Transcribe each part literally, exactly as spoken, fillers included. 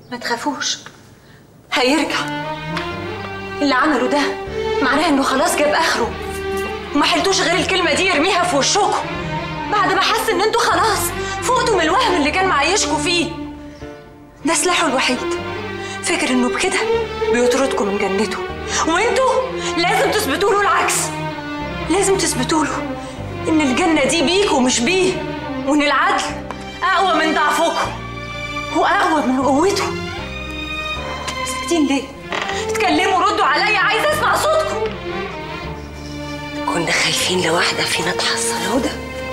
ما تخافوش، هيرجع. اللي عمله ده معناه انه خلاص جاب اخره، وما حلتوش غير الكلمه دي يرميها في وشكم بعد ما حس ان انتوا خلاص فوقتوا من الوهم اللي كان معيشكوا فيه. ده سلاحه الوحيد، فكر انه بكده بيطردكم من جنته، وانتوا لازم تثبتوا له العكس. لازم تثبتوا له ان الجنه دي بيكوا مش بيه، وان العدل اقوى من ضعفكم واقوى من قوته. ساكتين ليه؟ اتكلموا، ردوا عليا، عايزه اسمع صوتكم. كنا خايفين لواحده فينا تحصل هدى،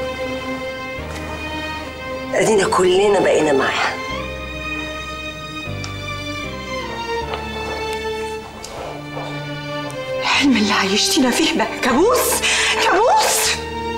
ادينا كلنا بقينا معاها. الحلم اللي عيشتينا فيه بقى كابوس كابوس.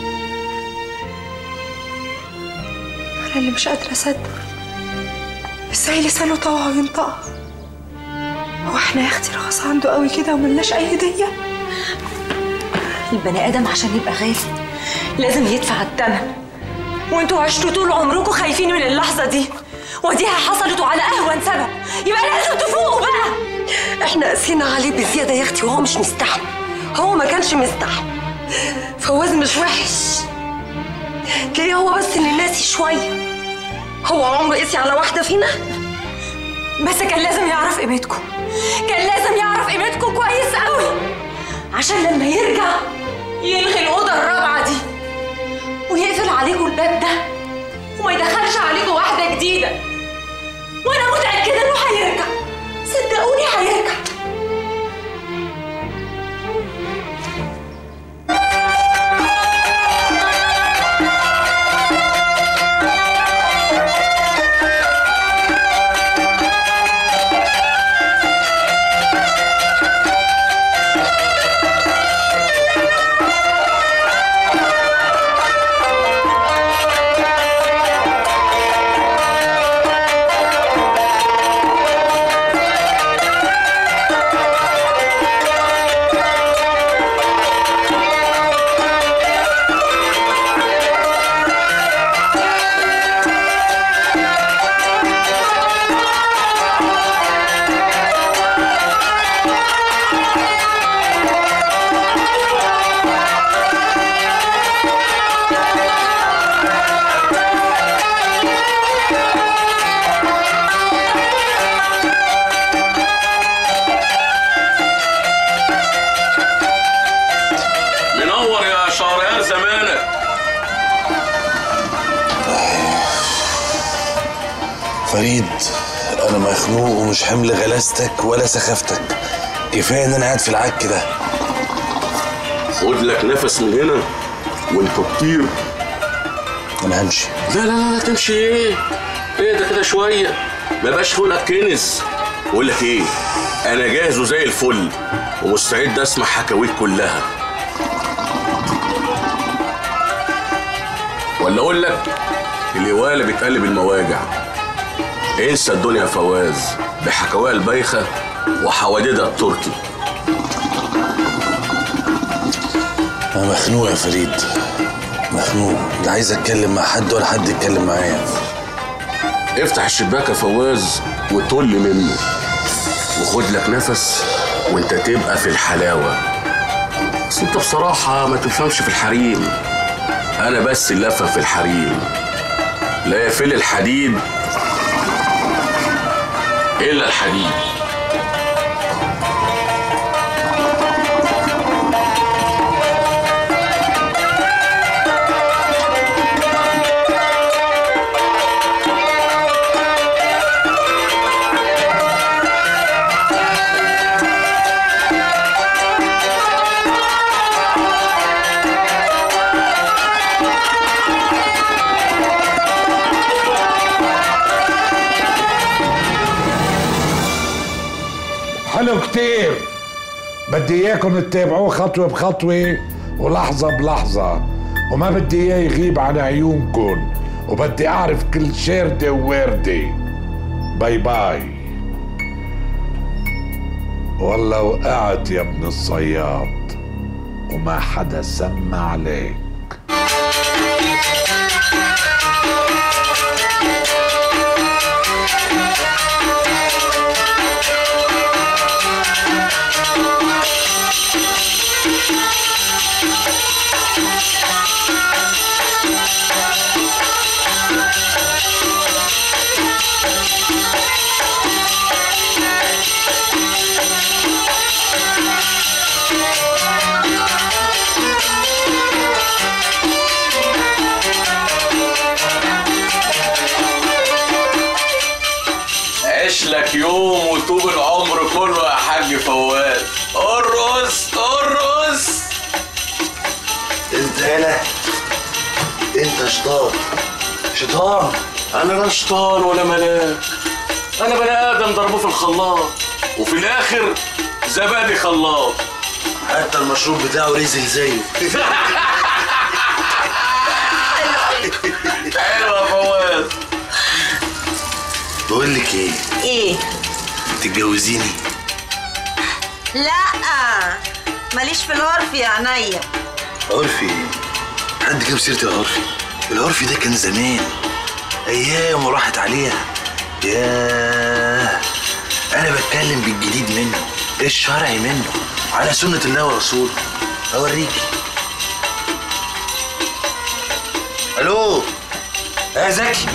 انا اللي مش قادره اصدق ازاي لسانه طوع وينطقها. هو احنا يا اختي رخص عنده قوي كده وملناش اي هديه؟ البني ادم عشان يبقى غالي لازم يدفع الثمن، وانتوا عشتوا طول عمركم خايفين من اللحظه دي، وديها حصلت وعلى اهون سبب، يبقى لازم تفوقوا بقى. احنا قاسينا عليه بزياده يا اختي، وهو مش مستحمل. هو ما كانش مستحمل. فواز مش وحش، تلاقيه هو بس اللي ناسي شويه. هو عمره قاسي على واحده فينا؟ بس كان لازم يعرف قيمتكم، كان لازم يعرف قيمتكم كويس قوي، عشان لما يرجع يلغي الاوضه الرابعه دي ويقفل عليكم الباب ده وما يدخلش عليكم واحده جديده. وانا متاكده انه هيرجع، صدقوني هيرجع. فريد، انا مخنوق ومش حمل غلاستك ولا سخافتك. كفايه ان انا قاعد في العك ده. خد لك نفس من هنا وانت تطير. انا همشي. لا لا لا تمشي ايه؟ ايه ده كده شويه، ما بقاش خلقك كنز. بقول لك ايه، انا جاهز وزي الفل ومستعد اسمع حكاويك كلها. ولا اقول لك الهواله بتقلب المواجع. انسى الدنيا يا فواز بحكاويها البايخه وحواديتها التركي. انا مخنوق يا فريد، مخنوق. لا عايز اتكلم مع حد ولا حد يتكلم معايا. افتح الشباك يا فواز وطل منه وخد لك نفس وانت تبقى في الحلاوه. بس انت بصراحه ما تفهمش في الحريم، انا بس اللي افهم في الحريم. لا يفل الحديد الا الحديد. حلو كتير، بدي اياكم تتابعوه خطوة بخطوة ولحظة بلحظة، وما بدي اياه يغيب عن عيونكم، وبدي اعرف كل شاردة وواردة. باي باي. والله وقعت يا ابن الصياد وما حدا سمع عليك. يوم وطوب العمر كله يا حاج فواز. ارقص ارقص. انت هنا انت شيطان شيطان. انا لا شيطان ولا ملاك، انا بني ادم ضربوه في الخلاط وفي الاخر زبادي خلاط. حتى المشروب بتاعه ريزل زيه. حلوه يا فواز. بقول لك ايه؟ ايه؟ تتجوزيني؟ لا ماليش في العرف يا عينيا. عرفي؟ حد جاب سيرة العرفي؟ العرفي ده كان زمان، ايام وراحت عليها. ياه، انا بتكلم بالجديد منه، الشرعي منه، على سنة الله ورسوله. اوريكي. الو يا زكي.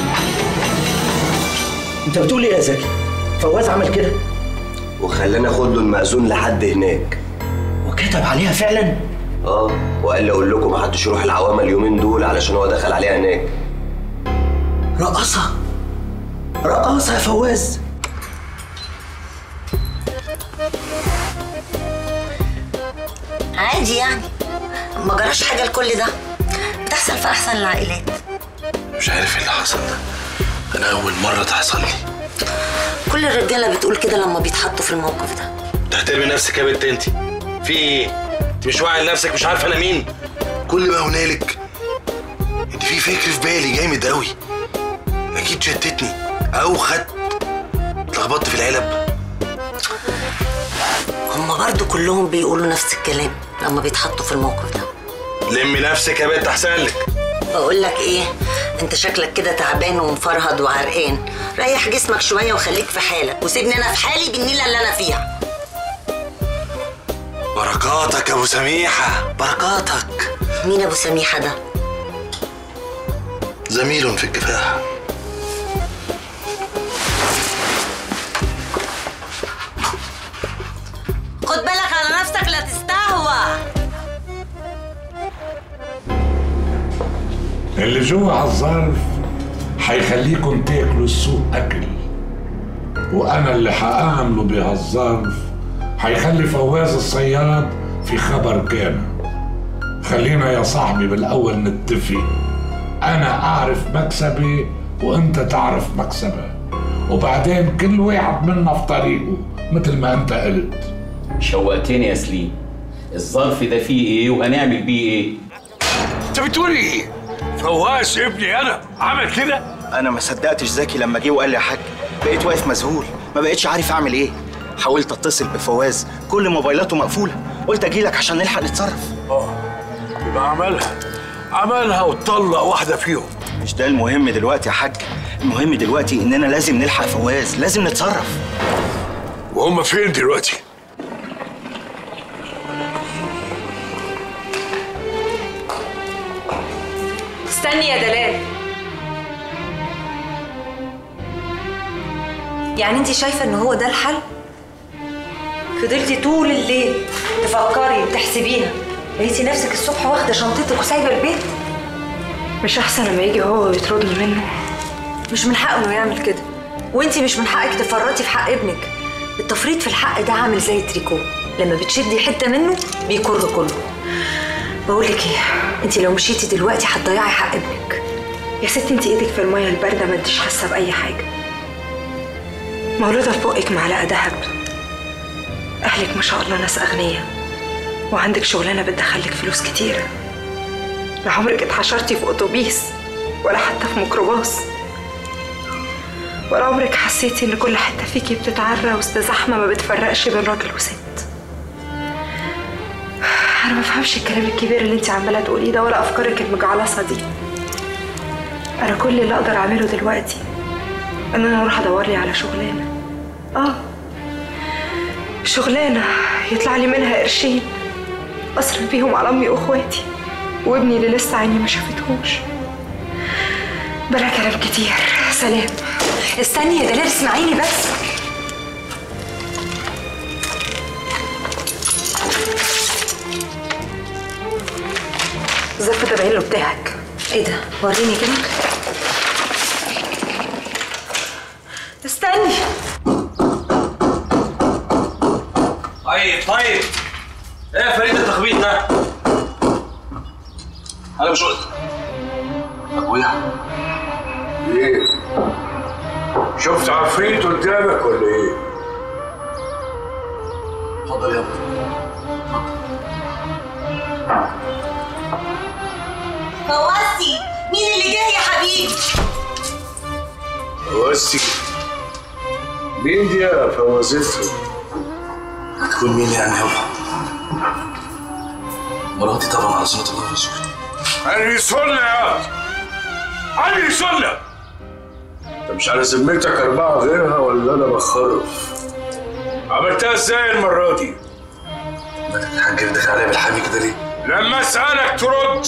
انت بتقول ايه يا زكي؟ فواز عمل كده وخلاني اخد له المأذون لحد هناك. وكتب عليها فعلا؟ اه، وقال لي اقول لكم محدش يروح العوامة اليومين دول علشان هو دخل عليها هناك. رقصة رقصة يا فواز. عادي يعني، ما جراش حاجه لكل ده، بتحصل في احسن العائلات. مش عارف ايه اللي حصل ده، انا اول مرة تحصل لي. كل الرجاله بتقول كده لما بيتحطوا في الموقف ده. تحترمي نفسك يا بنت انت. في ايه؟ انت مش واعي لنفسك؟ مش عارفه انا مين؟ كل ما هنالك انت في فكر في بالي جامد قوي، اكيد شتتني او خدت اتلخبطت في العلب. هما برضو كلهم بيقولوا نفس الكلام لما بيتحطوا في الموقف ده. لمي نفسك يا بنت احسن لك. بقول لك ايه، انت شكلك كده تعبان ومفرهد وعرقان، ريح جسمك شويه وخليك في حالك وسيبني انا في حالي بالنيله اللي انا فيها. بركاتك يا ابو سميحه، بركاتك. مين ابو سميحه ده؟ زميل في الكفاح. خد بالك على نفسك لا تستهوى. اللي جوه على الظرف هيخليكم تاكلوا السوق اكل، وانا اللي هعمله بهالظرف هيخلي فواز الصياد في خبر كامل. خلينا يا صاحبي بالاول نتفق، انا اعرف مكسبي وانت تعرف مكسبك، وبعدين كل واحد منا في طريقه مثل ما انت قلت. شوقتني يا سليم. الظرف ده فيه ايه وهنعمل بيه ايه؟ انت بتقول ايه؟ فواز ابني انا عمل كده؟ انا ما صدقتش زكي لما جه وقال لي يا حاج، بقيت واقف مذهول، ما بقتش عارف اعمل ايه. حاولت اتصل بفواز، كل موبايلاته مقفوله، قلت اجي لك عشان نلحق نتصرف. اه يبقى عملها عملها وطلق واحده فيهم. مش ده المهم دلوقتي يا حاج، المهم دلوقتي اننا لازم نلحق فواز، لازم نتصرف. وهم فين دلوقتي؟ استني يا دلال، يعني انت شايفه ان هو ده الحل؟ فضلتي طول الليل تفكري وتحسبيها، لقيتي نفسك الصبح واخده شنطتك وسايبه البيت؟ مش احسن لما يجي هو ويطردني منه؟ مش من حقه انه يعمل كده، وانتي مش من حقك تفرطي في حق ابنك. التفريط في الحق ده عامل زي التريكو، لما بتشدي حته منه بيكر كله. بقول لك ايه، انتي لو مشيتي دلوقتي هتضيعي حق ابنك. يا ستي انتي ايدك في الميه البارده، ما انتش حاسه باي حاجه. مولوده في بقك معلقه دهب. اهلك ما شاء الله ناس اغنياء، وعندك شغلانه بتدخلك فلوس كتيره. لا عمرك اتحشرتي في اتوبيس ولا حتى في ميكروباص، ولا عمرك حسيتي ان كل حته فيكي بتتعرى وسط زحمه ما بتفرقش بين راجل وست. انا ما بفهمش الكلام الكبير اللي انت عماله تقوليه ده، ولا افكارك المجعلصه دي. انا كل اللي اقدر اعمله دلوقتي ان انا اروح ادور لي على شغلانه، اه شغلانه يطلع لي منها قرشين اصرف بيهم على امي واخواتي وابني اللي لسه عيني ما شافتهوش. بلا كلام كتير، سلام. استني يا دلال، اسمعيني بس. الظرف ده باين له بتاعك. ايه ده؟ وريني كده. استني. طيب طيب ايه يا فريد التخبيط ده؟ انا مش قلت ابويا ايه؟ شفت عفريت قدامك ولا ايه؟ اتفضل يا ابني. فوزي مين اللي جه يا حبيبي؟ فوزتي؟ مين دي يا فوزتها؟ هتكون مين يعني يابا؟ مراتي طبعا على صوت الله ورسوله. علي سنة يا علي سنة. انت مش على ذمتك أربعة غيرها ولا أنا بخرف؟ عملتها ازاي المرة دي؟ مالك يا حاج داخل عليا بالحامي كده ليه؟ لما أسألك ترد.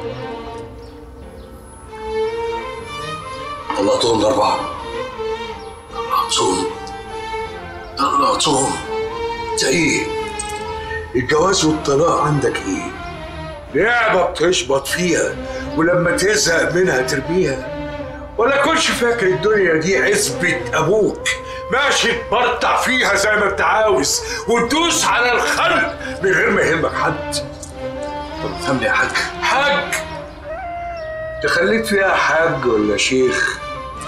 طلقتهم الأربعة. طلقتهم طلقتهم. أنت إيه؟ الجواز والطلاق عندك إيه؟ لعبة بتشبط فيها ولما تزهق منها ترميها؟ ولا كنتش فاكر الدنيا دي عزبة أبوك ماشي تبرطع فيها زي ما أنت عاوز وتدوس على الخلق من غير ما يهمك حد؟ طب افهمني يا حاج. حاج؟ أنت خليت فيها حاج ولا شيخ؟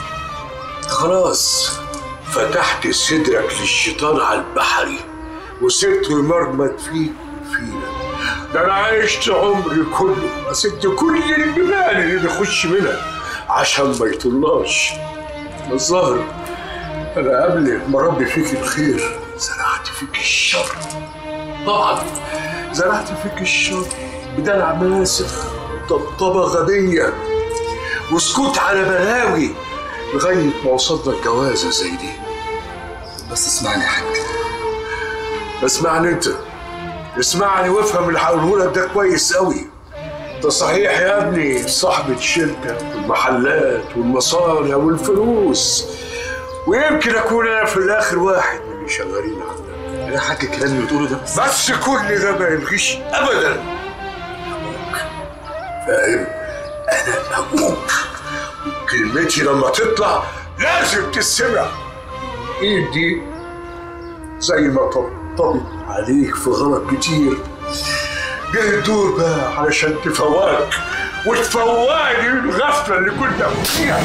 خلاص فتحت صدرك للشيطان على البحري وسبته يمرمط فيك وفينا. ده انا عشت عمري كله اسد كل الجبال اللي بيخش منها عشان ما يطلعش. الظاهر انا قبل ما ربي فيك الخير زرعت فيك الشر. طبعا زرعت فيك الشر بدلع ماسخ وطبطبه غبيه وسكوت على بلاوي لغايه ما وصلنا الجوازه زي دي. بس اسمعني يا حاج. اسمعني انت، اسمعني وافهم اللي هقوله لك ده كويس قوي. انت صحيح يا ابني صاحب الشركه والمحلات والمصانع والفلوس، ويمكن اكون انا في الاخر واحد من اللي شغالين عندك. يا حاج الكلام اللي بتقوله ده بس بس كل ده ما يلغيش ابدا ابوك. فاهم؟ انا ابوك وكلمتي لما تطلع لازم تسمع. ايد دي زي ما طبطبت عليك في غلط كتير جه الدور بقى علشان تفوقك وتفوقني الغفله اللي كنا فيها.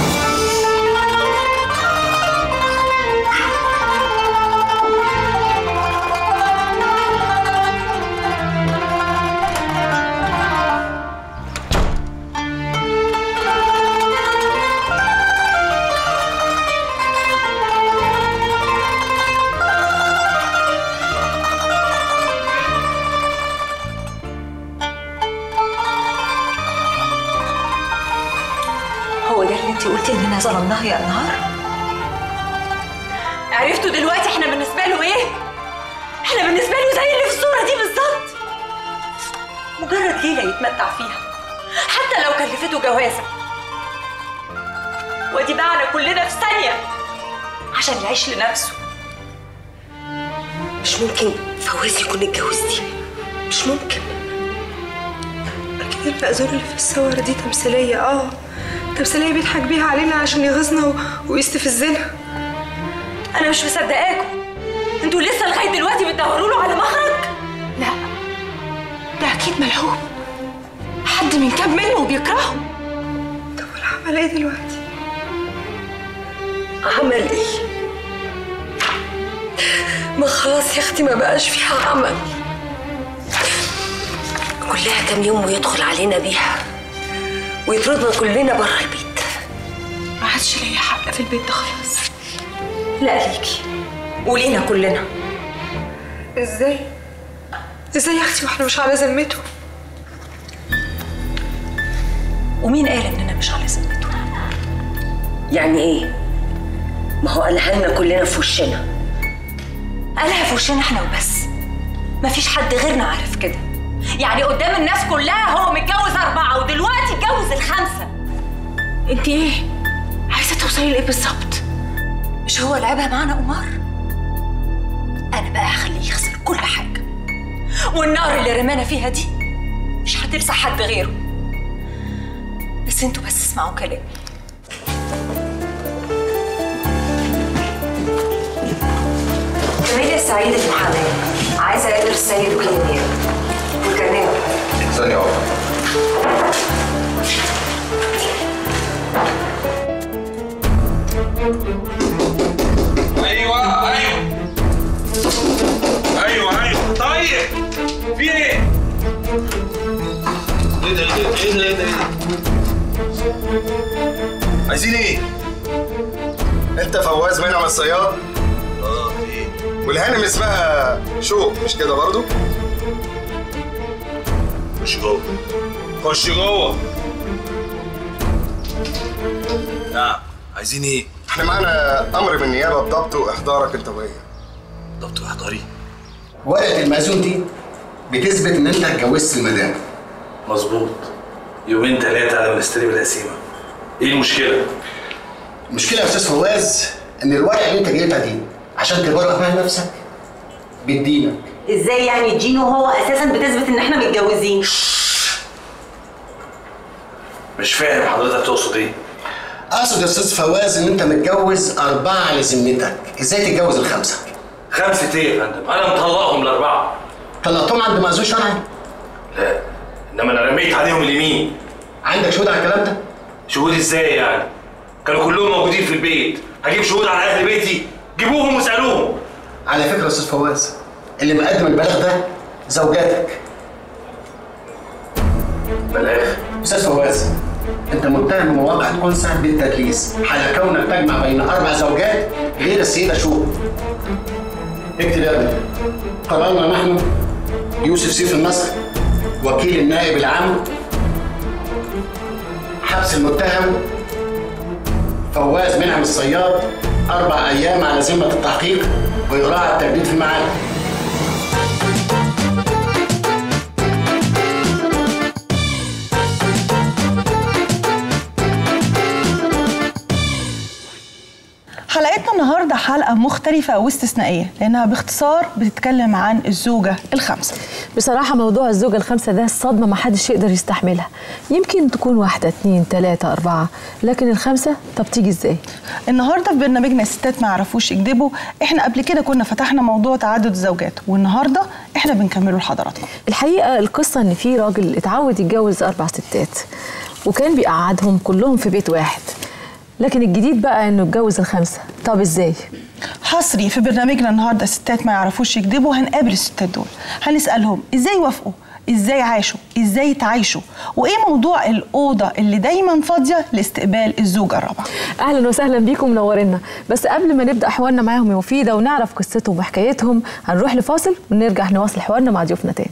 هو ده اللي انت قلتي اننا ظلمناها يا انهار؟ عرفتوا دلوقتي احنا بالنسبه له ايه؟ احنا بالنسبه له زي اللي في الصوره دي بالظبط. مجرد ليله يتمتع فيها حتى لو كلفته جوازه. ودي باعنا كلنا في ثانيه عشان يعيش لنفسه. مش ممكن فوزي يكون اتجوز دي، مش ممكن. أكيد المأذون اللي في الصور دي تمثيلية. اه تمثيلية بيضحك بيها علينا عشان يغيظنا و... ويستفزنا. انا مش مصدقاكم. انتوا لسه لغايه دلوقتي بتدوروا له على مخرج؟ لا ده اكيد ملعوب، حد من كام منه وبيكرهه. طب والعمل ايه دلوقتي؟ عمل ايه؟ ما خلاص يا اختي ما بقاش فيها عمل. كلها كام يوم ويدخل علينا بيها ويطردنا كلنا بره البيت. ما عادش ليا حق في البيت ده خلاص. لا ليكي ولينا كلنا. ازاي؟ ازاي يا اختي واحنا مش على ذمته؟ ومين قال اننا مش على ذمته؟ يعني ايه؟ ما هو قالها لنا كلنا في وشنا. قالها في وشنا احنا وبس، مفيش حد غيرنا عارف كده. يعني قدام الناس كلها هو متجوز أربعة ودلوقتي اتجوز الخمسة. انت ايه؟ عايزة توصلي لايه بالظبط؟ مش هو لعبها معانا قمار؟ أنا بقى هخليه يخسر كل حاجة، والنار اللي رمانا فيها دي مش هتلسع حد غيره. بس انتوا بس اسمعوا كلامي. جميلة السعيد المحامية عايزة السيد وكيل النيابه والكرنيه. ثانيه واحده. ايوه ايوه ايوه ايوه طيب في ايه؟ ايه ده ايه ده ايه ده ايه ده؟ عايزين ايه؟ انت فواز منعم الصياد؟ اه ايه؟ والهانم اسمها شوق مش كده برضو؟ خش جوه خش جوه. نعم عايزين ايه؟ احنا معانا امر من النيابه بضبط واحضارك انت وهي. ضبط واحضاري؟ ورقه المأذون دي بتثبت ان انت اتجوزت المدام. مظبوط. يومين ثلاثه على ما نستلم القسيمه. ايه المشكله؟ المشكله يا استاذ فواز ان الورقه اللي انت جايبها دي عشان تبرأ بيها نفسك بتدينك. ازاي يعني تجيني وهو اساسا بتثبت ان احنا متجوزين؟ مش فاهم حضرتك تقصد ايه؟ اقصد يا استاذ فواز ان انت متجوز اربعه على ذمتك، ازاي تتجوز الخمسه؟ خمسه ايه يا فندم؟ انا مطلقهم الاربعه. طلقتهم عند مأذون شرعي؟ لا انما انا رميت عليهم اليمين. عندك شهود على الكلام ده؟ شهود ازاي يعني؟ كانوا كلهم موجودين في البيت، هجيب شهود على اهل بيتي؟ جيبوهم واسالوهم. على فكره يا استاذ فواز اللي مقدم البلاغ ده زوجاتك. بلاغ؟ استاذ فواز انت متهم بمواقعة كنسة بالتدليس على كونك تجمع بين اربع زوجات غير السيده شوق. اكتب يا ابني. قررنا نحن يوسف سيف النصر وكيل النائب العام حبس المتهم فواز منعم الصياد اربع ايام على ذمه التحقيق ويراعى التجديد في الميعاد. حلقتنا النهارده حلقه مختلفه واستثنائيه لانها باختصار بتتكلم عن الزوجه الخامسه. بصراحه موضوع الزوجه الخامسه ده صدمه ما حدش يقدر يستحملها. يمكن تكون واحده اتنين تلاته اربعه، لكن الخامسه طب تيجي ازاي؟ النهارده في برنامجنا ستات ما يعرفوش يكذبوا احنا قبل كده كنا فتحنا موضوع تعدد الزوجات، والنهارده احنا بنكمله لحضراتكم. الحقيقه القصه ان في راجل اتعود يتجوز اربع ستات وكان بيقعدهم كلهم في بيت واحد، لكن الجديد بقى انه اتجوز الخمسه. طب ازاي؟ حصري في برنامجنا النهارده ستات ما يعرفوش يكذبوا هنقابل الستات دول، هنسالهم ازاي وافقوا، ازاي عاشوا، ازاي تعايشوا، وايه موضوع الاوضه اللي دايما فاضيه لاستقبال الزوجه الرابعه. اهلا وسهلا بيكم منورينا. بس قبل ما نبدا حوارنا معاهم يا مفيده ونعرف قصتهم وحكايتهم هنروح لفاصل ونرجع نواصل حوارنا مع ضيوفنا تاني.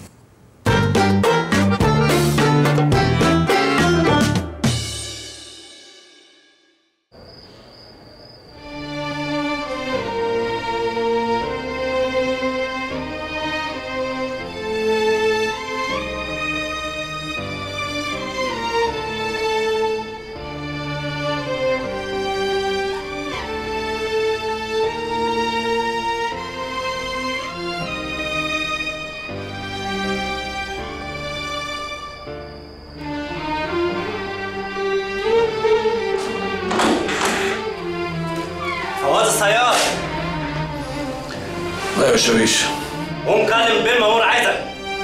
فواز الصياد. ايوه يا شويش. قوم كلم بيه المأمور عايزك.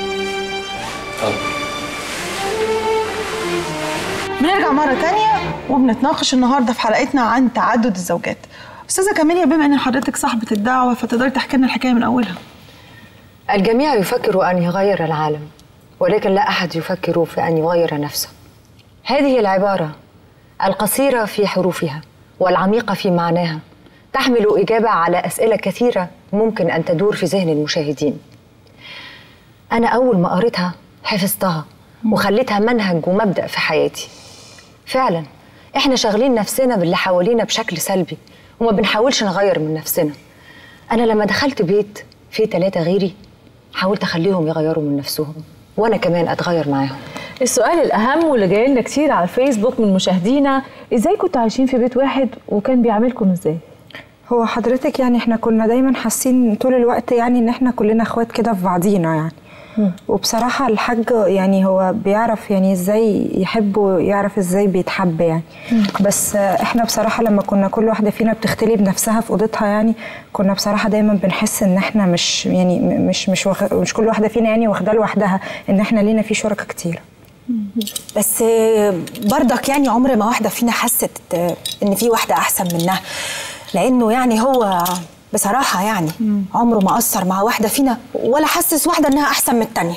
بنرجع مرة تانية وبنتناقش النهارده في حلقتنا عن تعدد الزوجات. أستاذة كاميليا، بما إن حضرتك صاحبة الدعوة فتقدري تحكي لنا الحكاية من أولها. الجميع يفكر أن يغير العالم، ولكن لا أحد يفكر في أن يغير نفسه. هذه العبارة القصيرة في حروفها والعميقة في معناها تحمل إجابة على أسئلة كثيرة ممكن أن تدور في ذهن المشاهدين. أنا أول ما قريتها حفظتها وخليتها منهج ومبدأ في حياتي. فعلا إحنا شاغلين نفسنا باللي حوالينا بشكل سلبي وما بنحاولش نغير من نفسنا. أنا لما دخلت بيت فيه ثلاثة غيري حاولت أخليهم يغيروا من نفسهم وأنا كمان أتغير معاهم. السؤال الأهم واللي جاي لنا كتير على الفيسبوك من مشاهدينا، إزاي كنتوا عايشين في بيت واحد وكان بيعاملكم إزاي؟ هو حضرتك يعني احنا كنا دايما حاسين طول الوقت يعني ان احنا كلنا اخوات كده في بعضينا يعني. وبصراحة الحاج يعني هو بيعرف يعني ازاي يحب ويعرف ازاي بيتحب يعني. بس احنا بصراحة لما كنا كل واحدة فينا بتختلي بنفسها في اوضتها يعني كنا بصراحة دايما بنحس ان احنا مش يعني مش مش وخ... مش كل واحدة فينا يعني واخدة لوحدها، ان احنا لينا في شركاء كتير. بس برضك يعني عمر ما واحدة فينا حست ان في واحدة احسن منها، لانه يعني هو بصراحة يعني مم. عمره ما قصر مع واحدة فينا ولا حسس واحدة انها احسن من التانية.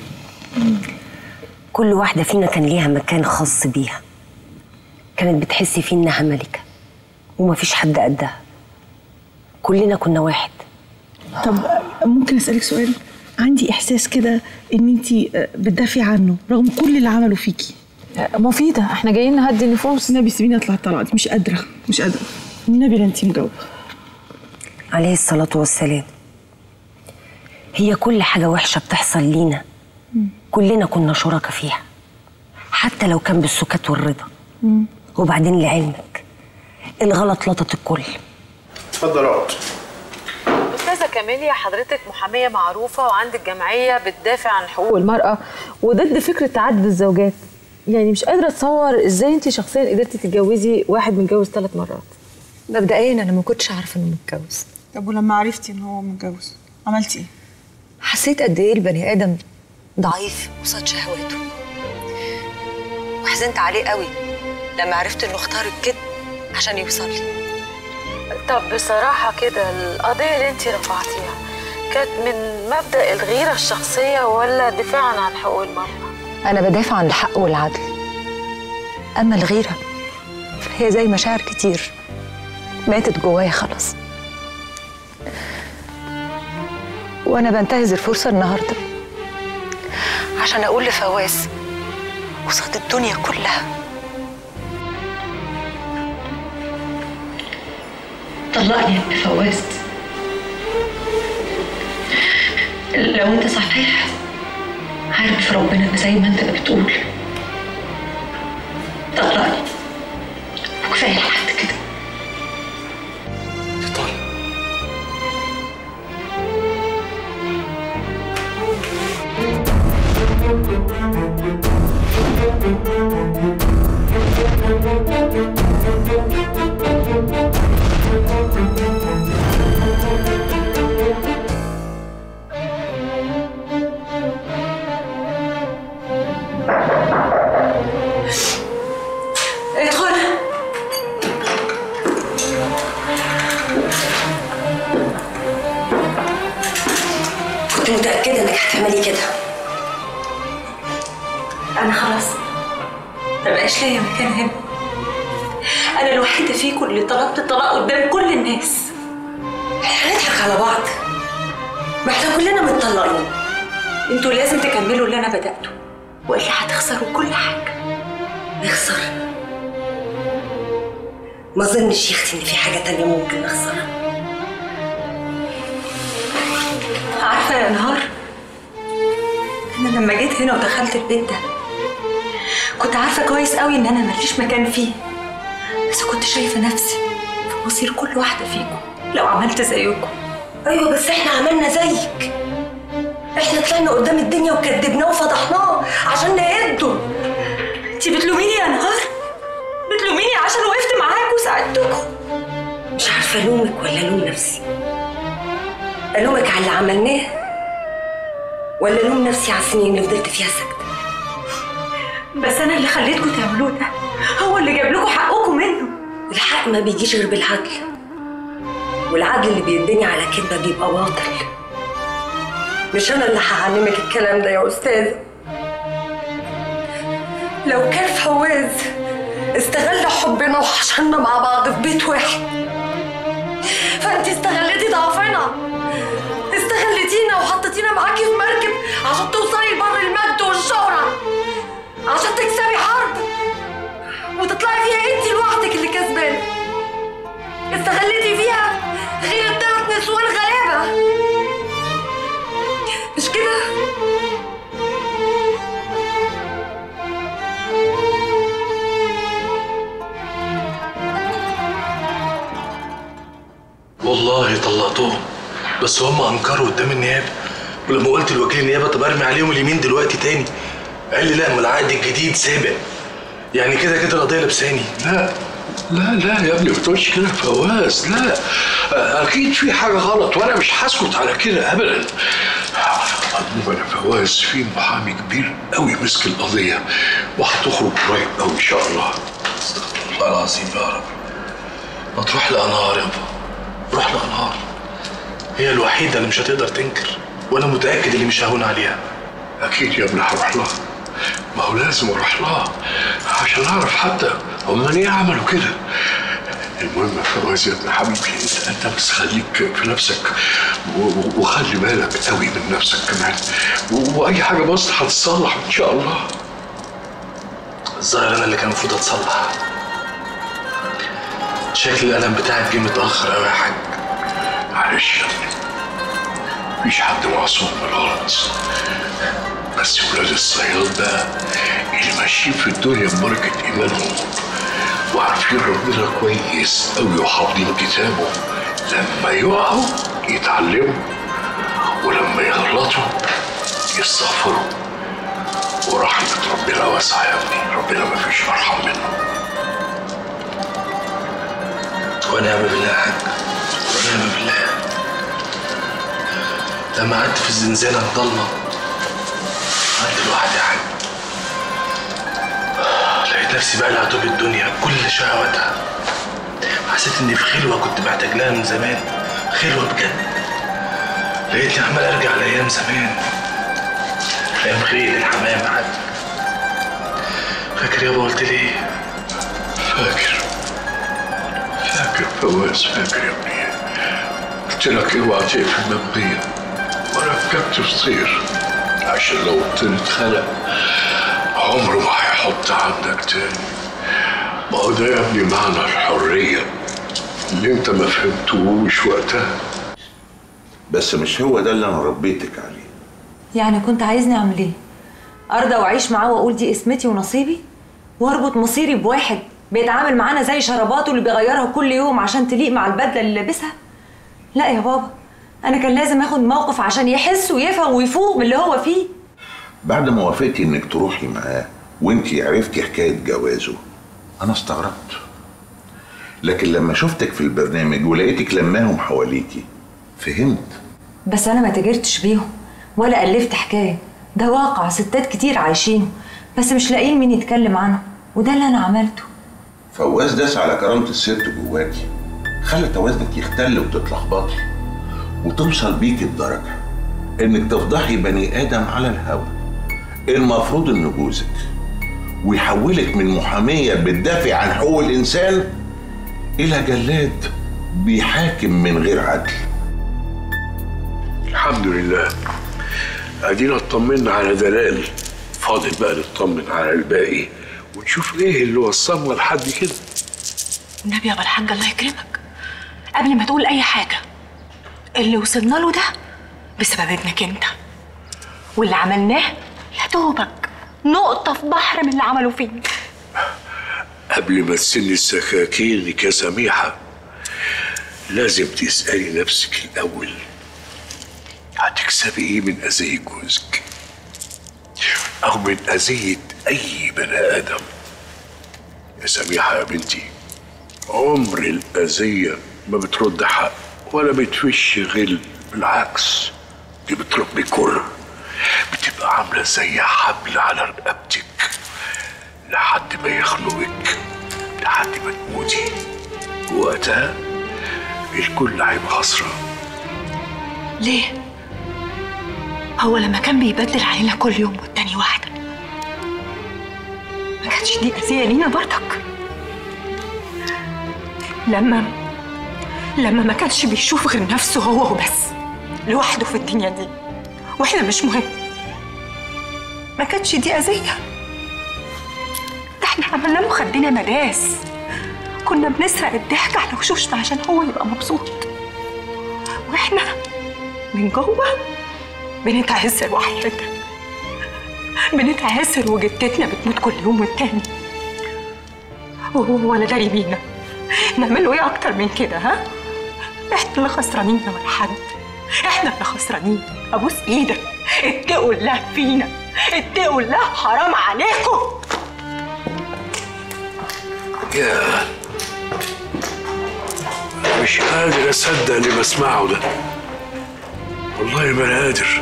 كل واحدة فينا كان ليها مكان خاص بيها، كانت بتحسي فيه انها ملكة ومفيش حد قدها، كلنا كنا واحد. طب ممكن اسألك سؤال؟ عندي احساس كده ان انتي بتدافعي عنه رغم كل اللي عمله فيكي. مفيدة، احنا جايين نهدي النفوس. النبي سيبيني اطلع الطلعة دي، مش قادرة مش قادرة النبي لا انتي مجاوبة. عليه الصلاة والسلام. هي كل حاجة وحشة بتحصل لينا كلنا كنا شركاء فيها، حتى لو كان بالسكات والرضا. مم. وبعدين لعلمك الغلط لطت الكل. اتفضل اقعد. أستاذة كاميليا، حضرتك محامية معروفة وعندك جمعية بتدافع عن حقوق المرأة وضد فكرة تعدد الزوجات. يعني مش قادرة أتصور إزاي أنت شخصيا قدرتي تتجوزي واحد متجوز ثلاث مرات. مبدئيا أنا ما كنتش عارفة إنه متجوز. طب ولما عرفتي إن هو متجوز عملتي إيه؟ حسيت قد إيه البني آدم ضعيف قصاد شهواته، وحزنت عليه قوي لما عرفت إنه اختار الكذب عشان يوصل لي. طب بصراحة كده القضية اللي انتي رفعتيها كانت من مبدأ الغيرة الشخصية ولا دفاعا عن حقوق المرأة؟ أنا بدافع عن الحق والعدل، أما الغيرة فهي زي مشاعر كتير ماتت جوايا خلاص. وأنا بنتهز الفرصة النهاردة عشان أقول لفواز قصاد الدنيا كلها: طلقني يا ابن فواز. لو انت صحيح عارف ربنا زي ما انت بتقول، طلقني وكفايه لحد كده. ادخل. كنت متأكدة انك هتعملي كده. انا خلاص ما بقاش ليا مكان هنا. انا الوحيده فيكم اللي طلبت الطلاق قدام كل الناس. احنا هنضحك على بعض؟ ما احنا كلنا متطلقين. انتوا لازم تكملوا اللي انا بدأته والا هتخسروا كل حاجه. نخسر؟ ما اظنش يا اختي ان في حاجه تانية ممكن نخسرها. عارفه يا نهار، انا لما جيت هنا ودخلت البيت ده كنت عارفه كويس قوي ان انا ماليش مكان فيه، بس كنت شايفه نفسي في مصير كل واحده فيكم لو عملت زيكم. ايوه بس احنا عملنا زيك. احنا طلعنا قدام الدنيا وكدبناه وفضحناه عشان نهده. انتي بتلوميني يا نهار؟ بتلوميني عشان وقفت معاكم وساعدتكم؟ مش عارفه الومك ولا الوم نفسي. الومك على اللي عملناه ولا الوم نفسي على السنين اللي فضلت فيها ساكته؟ بس انا اللي خليتكم تعملوه ده هو اللي جاب لكم حقكم منه. الحق ما بيجيش غير بالعدل، والعدل اللي بيتبني على كذبه بيبقى باطل. مش انا اللي هعلمك الكلام ده يا استاذه. لو كان فواز استغل حبنا وحشرنا مع بعض في بيت واحد، فانت استغلتي ضعفنا، استغلتينا وحطيتينا معاكي في مركب عشان توصلي لبر المجد والشهرة، عشان تكسبي حرب وتطلعي فيها انت لوحدك اللي كسبانه. استغلتي فيها غير الثلاث نسوان غلابه، مش كده؟ والله طلقتهم، بس هم انكروا قدام النيابه ولما قلت لوكيل النيابه طب ارمي عليهم اليمين دلوقتي تاني، قال لي لا، ما العقد الجديد سابق، يعني كده كده القضيه لابساني. لا لا لا يا ابني ما تقولش كده يا فواز، لا اكيد في حاجه غلط وانا مش هسكت على كده ابدا. عموما يا فواز في محامي كبير قوي مسك القضيه وهتخرج قريب قوي ان شاء الله. استغفر الله العظيم يا رب. ما تروح لانهار يابا، روح لانهار، هي الوحيده اللي مش هتقدر تنكر، وانا متاكد اللي مش ههون عليها. اكيد يا ابني هروح لها، ما هو لازم اروح لها عشان اعرف حتى هم ليه عملوا كده. المهم يا فواز يا ابن حبيبي، انت انت بس خليك في نفسك وخلي بالك قوي من نفسك كمان، واي حاجه باظت هتتصلح ان شاء الله. الظاهر انا اللي كان المفروض اتصلح. شكل القلم بتاعك جه متاخر قوي يا حاج. معلش يا ابني، مفيش حد معصوم من الغلط، بس ولاد الصياد ده اللي ماشيين في الدنيا ببركه ايمانهم وعارفين ربنا كويس قوي وحافظين كتابه، لما يقعوا يتعلموا ولما يغلطوا يستغفروا. ورحمة ربنا واسعة يا ابني، ربنا ما فيش أرحم منه. ونعم بالله يا حاج، ونعم بالله. لما قعدت في الزنزانة الضلمة قعدت لوحدي يا حاج، لقيت نفسي بقى لعطوب الدنيا بكل شهواتها. حسيت اني في خلوة كنت محتاج لها من زمان، خلوة بجد. لقيتني عمال ارجع لايام زمان، ايام خيل الحمام يا حاج. فاكر يابا قلت لي ايه؟ فاكر فاكر فواز، فاكر يا ابني. قلت لك اوعى تقفل المبنية وركبت في طير عشان لو الطير اتخلق عمره ما هيحط عندك تاني. ما هو ده يا ابني معنى الحرية اللي انت ما فهمتوش وقتها. بس مش هو ده اللي انا ربيتك عليه. يعني كنت عايزني اعمل ايه؟ ارضى واعيش معاه واقول دي اسمتي ونصيبي؟ واربط مصيري بواحد بيتعامل معانا زي شراباته اللي بيغيرها كل يوم عشان تليق مع البدله اللي لابسها؟ لا يا بابا، انا كان لازم اخد موقف عشان يحس ويفهم ويفوق من اللي هو فيه. بعد ما وافقتي انك تروحي معاه وانتي عرفتي حكايه جوازه انا استغربت، لكن لما شفتك في البرنامج ولقيتك لماهم حواليكي فهمت. بس انا ما تاجرتش بيهم ولا الفت حكايه، ده واقع ستات كتير عايشينه بس مش لاقيين مين يتكلم عنه، وده اللي انا عملته. فواز داس على كرامه الست جواكي، خلى توازنك يختل وتتلخبطي وتوصل بيكي الدرجه انك تفضحي بني ادم على الهوا. المفروض ان جوزك ويحولك من محاميه بتدافع عن حقوق الانسان الى جلاد بيحاكم من غير عدل. الحمد لله ادينا اطمنا على دلال، فاضل بقى نطمن على الباقي ونشوف ايه اللي وصلنا لحد كده. النبي يا ابو الحاج الله يكرمك، قبل ما تقول اي حاجه، اللي وصلنا له ده بسبب ابنك انت، واللي عملناه يا دوبك نقطه في بحر من اللي عملوا فينا. قبل ما تسني السكاكين يا سميحه لازم تسالي نفسك الاول، هتكسبي ايه من اذيه جوزك او من اذيه اي بني ادم؟ يا سميحه يا بنتي، عمر الاذيه ما بترد حق ولا بتفش غل، بالعكس دي بتربي كره، بتبقى عامله زي حبل على رقبتك لحد ما يخنقك، لحد ما تموتي، وقتها الكل هيبقى خسران. ليه؟ هو لما كان بيبدل علينا كل يوم والتاني واحدة ما كانتش دي أذية لينا برضك؟ لما لما ما كانش بيشوف غير نفسه هو وبس لوحده في الدنيا دي واحنا مش مهم، ما كانتش دي أذية؟ ده احنا عملنا له خدنا مداس، كنا بنسرق الضحك على وشوشنا عشان هو يبقى مبسوط، واحنا من جوه بنتعسر وحياتك، بنتعسر وجدتنا بتموت كل يوم والتاني، وهو ولا داري بينا. نعمله ايه اكتر من كده؟ ها؟ احنا اللي خسرانين يا ولد حد، احنا اللي خسرانين. ابوس ايدك اتقوا الله فينا، اتقوا الله، حرام عليكم. يا مش قادر اصدق اللي بسمعه ده، والله ما قادر.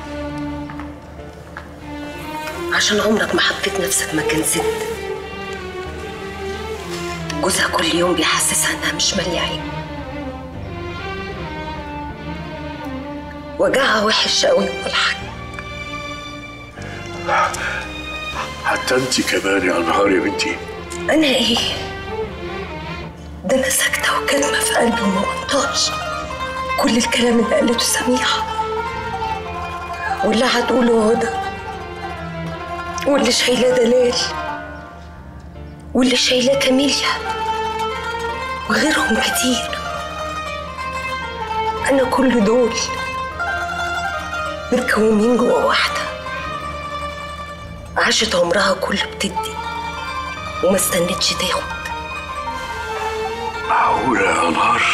عشان عمرك ما حطيت نفسك مكان ست جوزها كل يوم بيحسسها انها مش مالية عين. وجعها وحش قوي والحاج. حتى انت كمان يا انهار يا بنتي. انا ايه؟ ده انا ساكته وكلمه في قلبي وما بنطقش كل الكلام اللي قالته سميحه واللي هتقوله هدى واللي شايلاه دلال واللي شايلاه كاميليا وغيرهم كتير. انا كل دول متكومين جوا واحده عاشت عمرها كله بتدي وما استنتش تاخد. معقولة يا انهار؟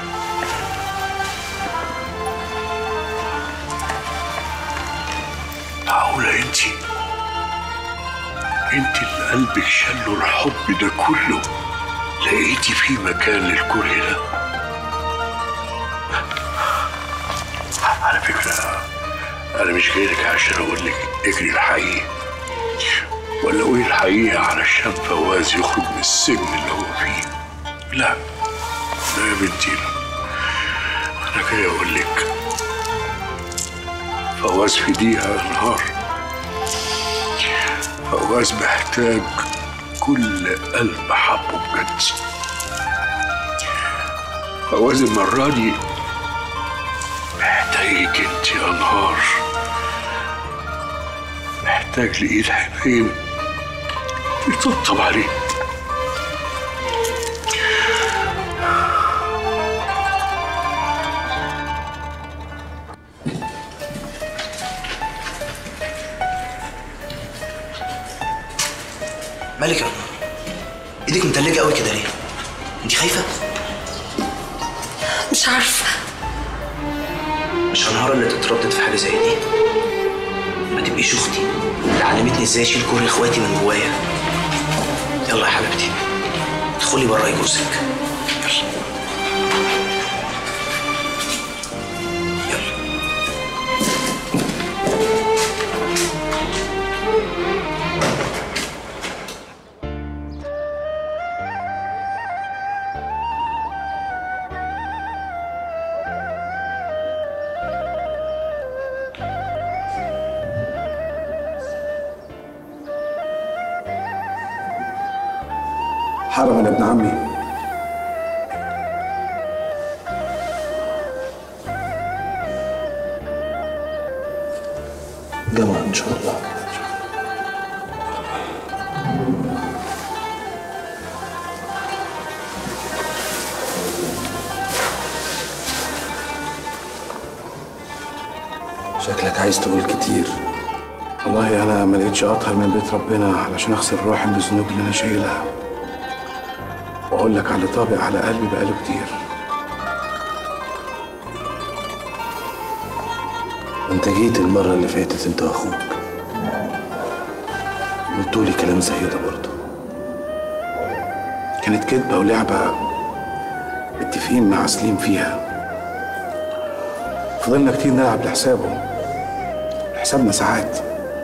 معقولة انتي انتي اللي قلبك شله الحب ده كله لقيتي فيه مكان للكره ده؟ على فكرة أنا مش جايلك عشان أقول لك اجري الحقيقة ولا قولي الحقيقة علشان فواز يخرج من السجن اللي هو فيه. لا لا يا بنتي، أنا جاي أقول لك فواز في دقيقة يا نهار. فواز محتاج كل قلب حبه بجد. فواز المرة دي محتاجك انت يا نهار، محتاج لإيد حنين يطبطب عليه. مالك يا نهار؟ ايدك متلجة قوي كده ليه؟ انت خايفة؟ مش عارفة. مش هنهار اللي تتردد في حاجة زي دي. ما تبقيش اختي اللي علمتني ازاي اشيل كره اخواتي من جوايا. يلا يا حبيبتي ادخلي بره جوزك. حرم يا ابن عمي. جمع ان شاء الله. شكلك عايز تقول كتير. والله انا ما لقيتش اطهر من بيت ربنا علشان اغسل روحي من الذنوب اللي انا شايلها واقول لك على اللي طابق على قلبي بقاله كتير. انت جيت المره اللي فاتت انت واخوك قلتولي كلام زي ده برضه. كانت كدبه ولعبه متفقين مع سليم فيها. فضلنا كتير نلعب لحسابه لحسابنا ساعات.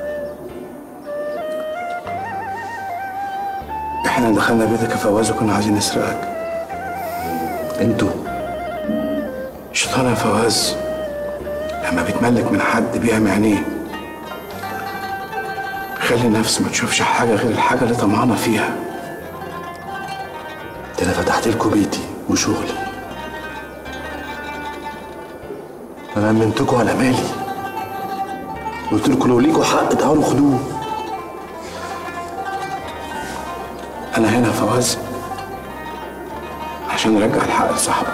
احنا دخلنا بيتك يا فواز وكنا عايزين نسرقك. انتوا الشيطان يا فواز لما بيتملك من حد بيعمي عينيه بيخلي النفس ما تشوفش حاجه غير الحاجه اللي طمعانه فيها. ده انا فتحت لكم بيتي وشغلي، انا امنتكم على مالي، قلت لكم لو ليكوا حق تعالوا خدوه. أنا هنا يا فواز عشان نرجع الحق لصاحبه.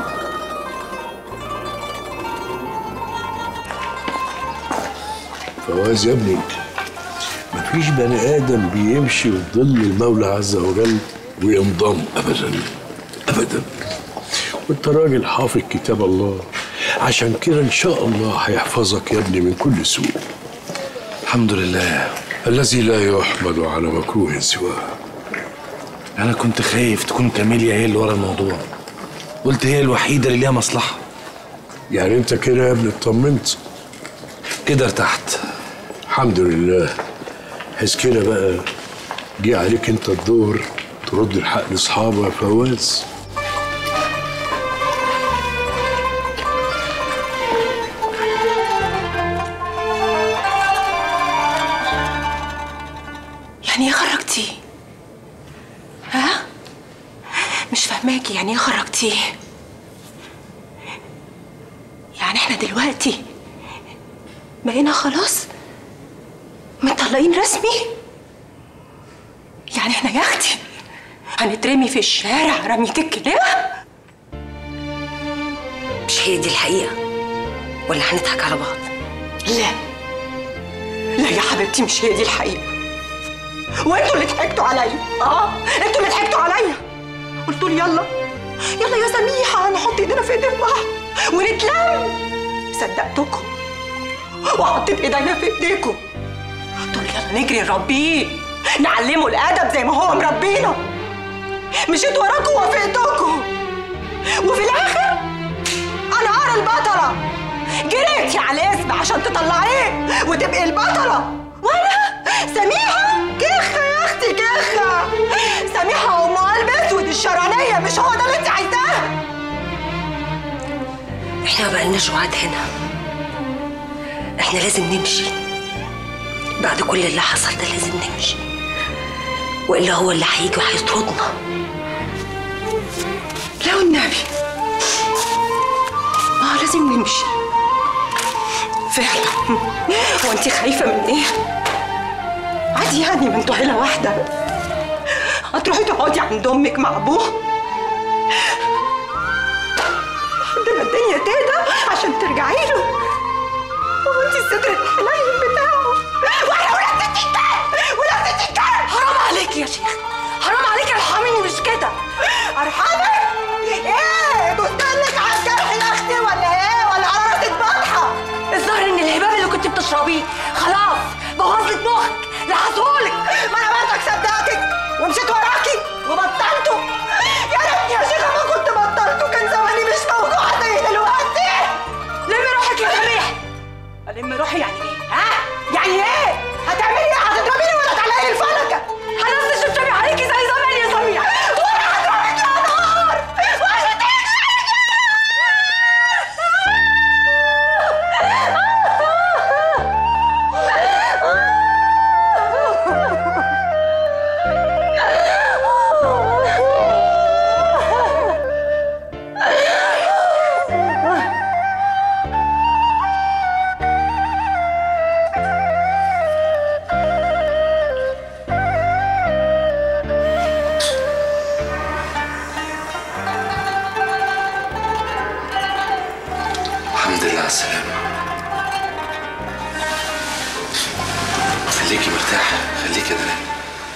فواز يا ابني، مفيش بني آدم بيمشي في ظل المولى عز وجل وينضم أبدا أبدا. وأنت راجل حافظ كتاب الله، عشان كده ان شاء الله هيحفظك يا ابني من كل سوء. الحمد لله. الذي لا يحمد على مكروه سواه. انا كنت خايف تكون كاميليا هي اللي ورا الموضوع، قلت هي الوحيده اللي ليها مصلحه. يعني انت كده يا ابني اطمنت؟ كده ارتحت الحمد لله. حس كده بقى جه عليك انت الدور ترد الحق لاصحابه يا فواز. يعني ايه خرجتيه؟ ها؟ مش فاهماكي، يعني ايه خرجتيه؟ يعني احنا دلوقتي بقينا خلاص متطلقين رسمي؟ يعني احنا يا اختي هنترمي في الشارع رمية الكلاب؟ مش هي دي الحقيقة ولا هنضحك على بعض؟ لا لا يا حبيبتي، مش هي دي الحقيقة. وانتوا اللي ضحكتوا عليا. اه انتوا اللي ضحكتوا عليا. قلتوا لي يلا يلا يا سميحة نحط ايدينا في ايدين بعض ونتلم. صدقتكم وحطيت ايدينا في ايديكم. قلتوا لي يلا نجري نربيه نعلمه الادب زي ما هو مربينا. مشيت وراكم ووافقتكم وفي الاخر انا ارى البطلة. جريتي على الاسم عشان تطلعيه وتبقي البطلة، وانا سميحة كخة يا اختي كخة. سميحة ام قلب اسود الشرانية، مش هو ده اللي انت عايزاه. احنا ما بقالناش وعد هنا، احنا لازم نمشي. بعد كل اللي حصل ده لازم نمشي، والا هو اللي هيجي وهيطردنا. لا والنبي اه لازم نمشي فعلا. هو انت خايفة من ايه؟ عادي يعني، ما انتوا عيلة واحدة. هتروحي تقعدي عند امك مع ابوها لحد ما الدنيا تهدى عشان ترجعي له. هو انت الصدر الحنين بتاعه واحنا ولاد التكال ولاد التكال. حرام عليك يا شيخ، حرام عليك، ارحميني. مش كده ارحمك؟ ايه دوستلك على الجرح يا اختي ولا ايه؟ ولا على راسك بطحه؟ الظاهر ان الهباب اللي كنت بتشربيه خلاص بوظلك مخك، لحسهولك. ما انا برضك صدقتك ومشيت وراكي وبطلته. يا ريتني يا شيخه ما كنت بطلته، كان زماني مش موجوعه زي دلوقتي. لمي روحك يا سميح. الم روحي يعني ايه؟ ها؟ يعني ايه؟ هتعملي ايه؟ هتضربيني ولا تعلقي الفلكه؟ هنزل شبشبي عليكي زي زمان يا سميح. وانا هضربك يا نار وهشتمك. الحمد لله على السلامة. خليكي مرتاحة، خليكي يا دلال.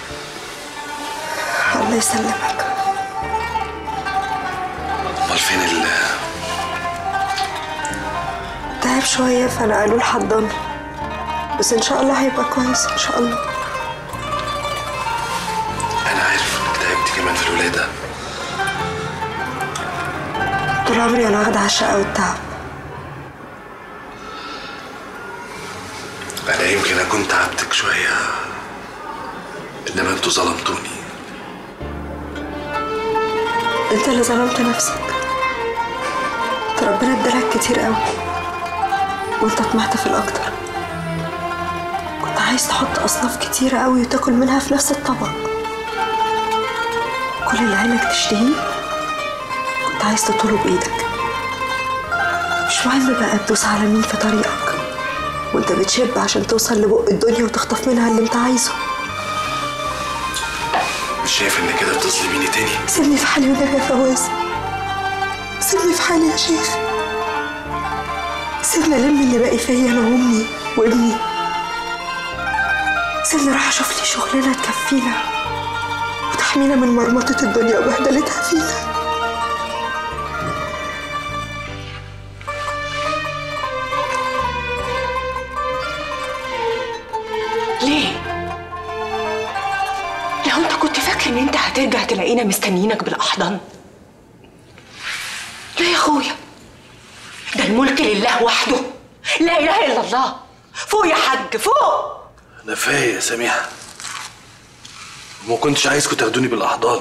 الله يسلمك. امال فين ال تعب شوية فنقلوه الحضانة، بس إن شاء الله هيبقى كويس إن شاء الله. أنا عارف إنك تعبتي كمان في الولادة. طول عمري أنا واخدة على الشقة والتعب. أنا يمكن أكون تعبتك شوية، إنما أنتوا ظلمتوني. أنت اللي ظلمت نفسك. أنت ربنا ادالك كتير قوي وأنت طمعت في الأكتر. كنت عايز تحط أصناف كتيرة قوي وتاكل منها في نفس الطبق. كل اللي عينك تشتهيه كنت عايز تطوله بإيدك. مش مهم بقى تدوس على مين في طريقك وانت بتشب عشان توصل لبق الدنيا وتخطف منها اللي انت عايزه. مش شايف إن كده بتظلميني تاني؟ سيبني في حالي والنبي يا فواز، سيبني في حالي يا شيخ. سيبني ألم اللي باقي فيا أنا وأمي وابني. سيبني راح أشوف لي شغلانة تكفينا وتحمينا من مرمطة الدنيا وبهدلتها فينا. ان انت هترجع تلاقينا مستنيينك بالاحضان. لا يا اخويا، ده الملك لله وحده، لا اله الا الله. فوق يا حاج فوق. انا فايق يا سميحه، وما كنتش عايزكم تاخدوني بالاحضان.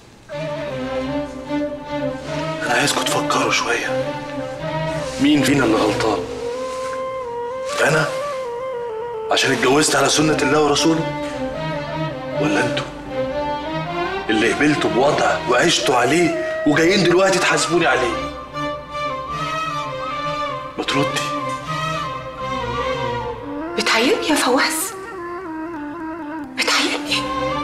انا عايزكم تفكروا شويه، مين فينا اللي غلطان؟ انا عشان اتجوزت على سنه الله ورسوله، ولا انتوا اللي قبلتوا بوضع وعشتوا عليه وجايين دلوقتي تحاسبوني عليه؟ ما تردي. بتعيرني يا فواز، بتعيرني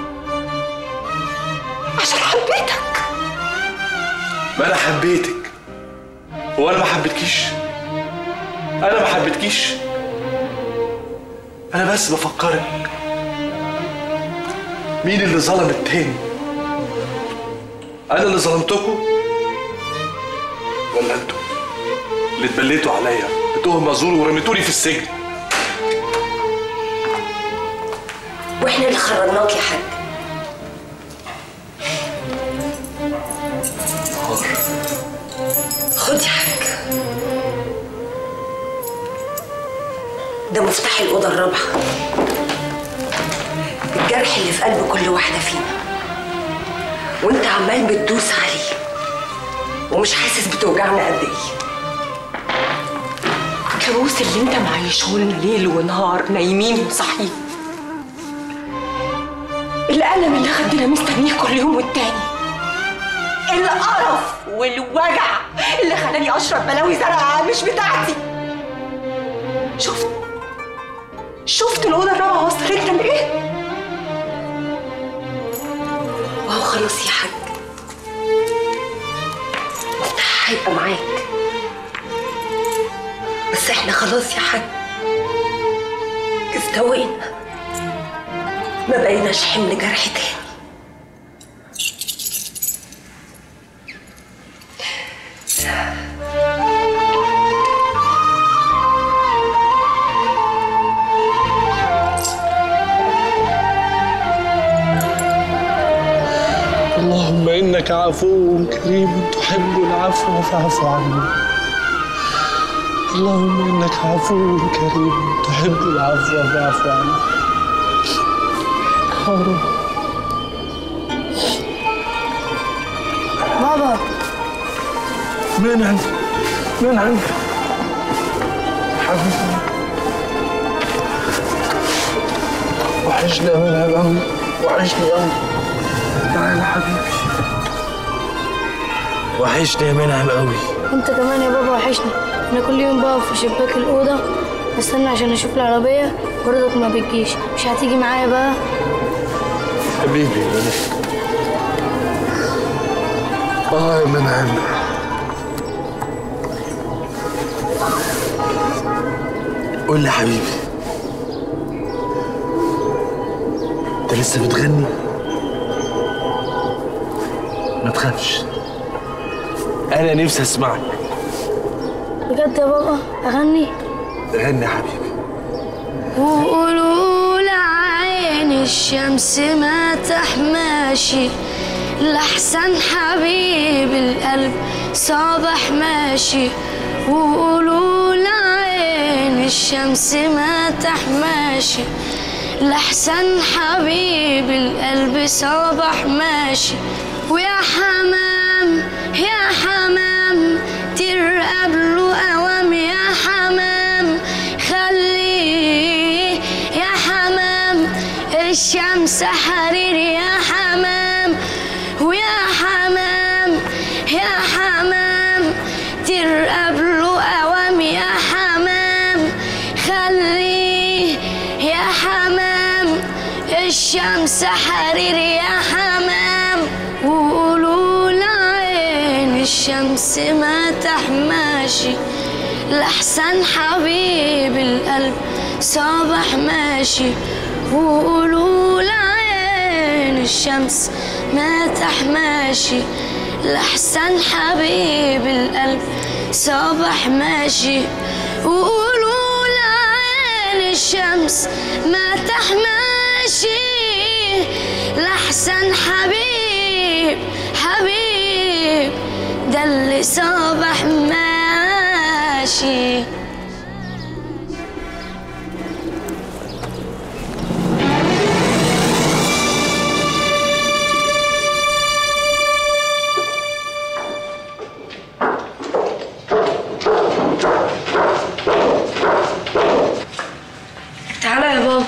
عشان حبيتك. ما انا حبيتك، هو انا ما حبيتكيش؟ انا ما حبيتكيش؟ انا بس بفكرك مين اللي ظلم التاني؟ انا اللي ظلمتكم ولا انتوا اللي اتبليتوا عليا بتهمه زور ورميتوني في السجن؟ واحنا اللي خرجناك يا حاج. خد يا حاج، ده مفتاح الأوضة الرابعة، الجرح اللي في قلب كل واحدة فينا، وانت عمال بتدوس عليه ومش حاسس بتوجعنا قد ايه. الكابوس اللي انت معيشهولنا ليل ونهار نايمين وصاحيين، الألم اللي خدنا مستنيه كل يوم والتاني، القرف والوجع اللي خلاني اشرب بلاوي زرقاء مش بتاعتي. شفت شفت الأوضة الرابعة وصلتنا لإيه؟ وهو خلاص يا حاج، مفتاح هيبقى معاك، بس احنا خلاص يا حاج استوينا، ما بقيناش حمل جرح تاني. اللهم إنك عفو كريم تحب العفو فاعف عني. اللهم إنك عفو كريم تحب العفو فاعف عني. حرام. بابا مين عندك؟ مين عندك؟ حبيبي وحشني أوي يا عمي، وحشني أوي. تعالى يا حبيبي. وحشني يا منعم قوي. وانت كمان يا بابا وحشني. انا كل يوم بقف في شباك الاوضه استنى عشان اشوف العربيه، برضك ما بتجيش. مش هتيجي معايا بقى؟ حبيبي يا منعم. اه يا منعم. قول لي يا حبيبي، انت لسه بتغني؟ ما تخافش، انا نفسي اسمعك. بجد يا بابا اغني؟ غني يا حبيبي. وقولوا لعين الشمس ما تحماشي، لحسن حبيب القلب صباح ماشي. وقولوا لعين الشمس ما تحماشي، لحسن حبيب القلب صباح ماشي. ويا حمام يا حمام ترقب له قوام، يا حمام خليه يا حمام الشمس حرير، يا حمام. ويا حمام يا حمام ترقب له قوام، يا حمام خليه يا حمام الشمس حرير، يا حمام. وقولوا لعين الشمس ما تحماشي، لحسن حبيب القلب صباح ماشي. وقولوا لعين الشمس ما تحماشي، لحسن حبيب القلب صباح ماشي. وقولوا لعين الشمس ما تحماشي، لحسن أحسن حبيب حبيب ده اللي صبح ماشي. تعالى يا بابا.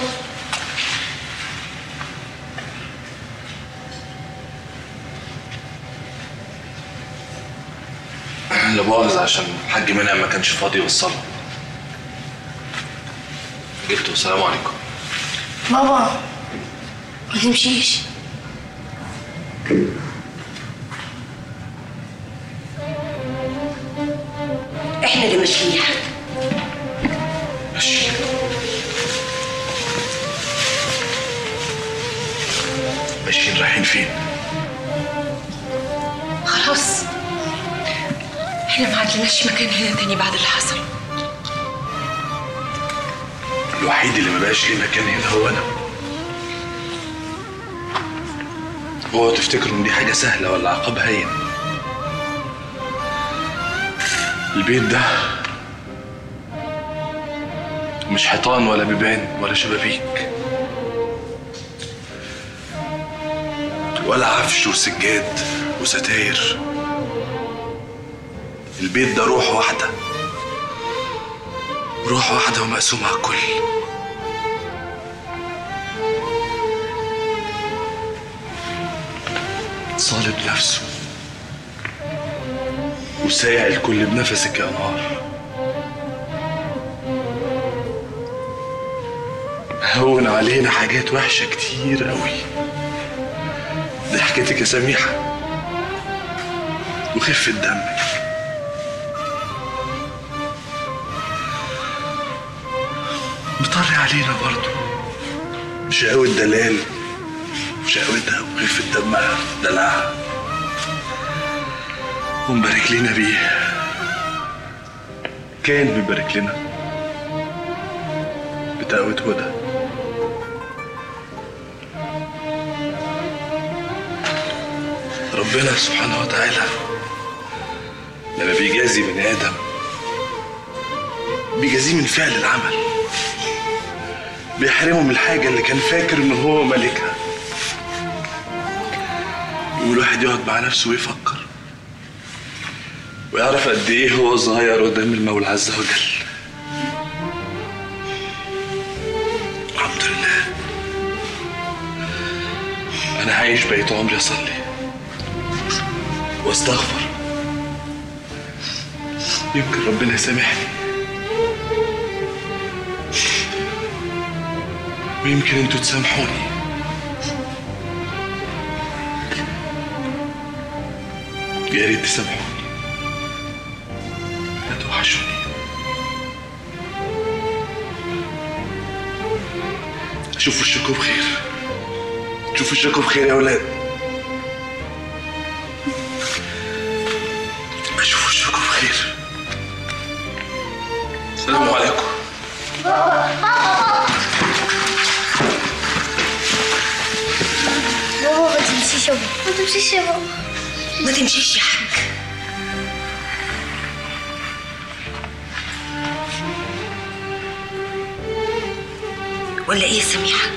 اللي باظ عشان الحاج منعم ما كانش فاضي يوصله. جبته. السلام عليكم. بابا ما تمشيش. احنا اللي ماشيين. ماشي. ماشيين رايحين فين؟ خلاص احنا ما عدلناش مكان هنا تاني بعد اللي حصل. الوحيد اللي ما بقاش ليه مكان هنا هو انا. هو تفتكروا ان دي حاجه سهله ولا عقاب هين؟ البيت ده مش حيطان ولا بيبان ولا شبابيك ولا عفش وسجاد وستاير. البيت ده روح واحدة، روح واحدة ومقسومة على الكل. صالب نفسه وسايع الكل بنفسك يا نار. هون علينا حاجات وحشة كتير قوي. ضحكتك يا سميحة وخفة دمك. بطري علينا برضو شقاوة دلال وشقاوتها وخفة دمها دلعها، ومبارك لنا بيه. كان بيبارك لنا بتقوة هدى. ربنا سبحانه وتعالى لما بيجازي بني آدم بيجازيه من فعل العمل، بيحرمه من الحاجة اللي كان فاكر إن هو مالكها. يقول واحد يقعد مع نفسه ويفكر ويعرف قد إيه هو صغير قدام المولى عز وجل. الحمد لله أنا عايش بقيت عمري أصلي واستغفر. يمكن ربنا يسامحني ويمكن انتوا تسامحوني. يا ريت تسامحوني، لا توحشوني. اشوف وشكم بخير، اشوف وشكم بخير يا اولاد. اشوف وشكم بخير. السلام عليكم. بابا ما تمشيش يا بابا، ما تمشيش يا بابا، ما تمشيش يا حاج. ولا ايه يا سميحة؟